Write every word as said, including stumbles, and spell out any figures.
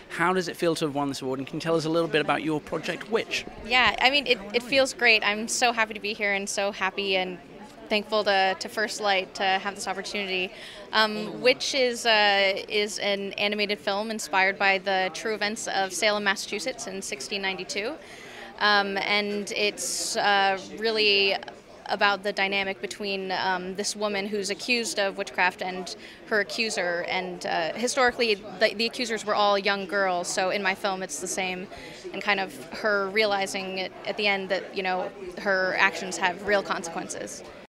How does it feel to have won this award? And can you tell us a little bit about your project, Witch? Yeah, I mean, it, it feels great. I'm so happy to be here and so happy and thankful to, to First Light to have this opportunity. Um, Witch is, uh, is an animated film inspired by the true events of Salem, Massachusetts in sixteen ninety-two. Um, and it's uh, really about the dynamic between um, this woman who's accused of witchcraft and her accuser. And uh, historically, the, the accusers were all young girls, so in my film it's the same, and kind of her realizing at, at the end that, you know, her actions have real consequences.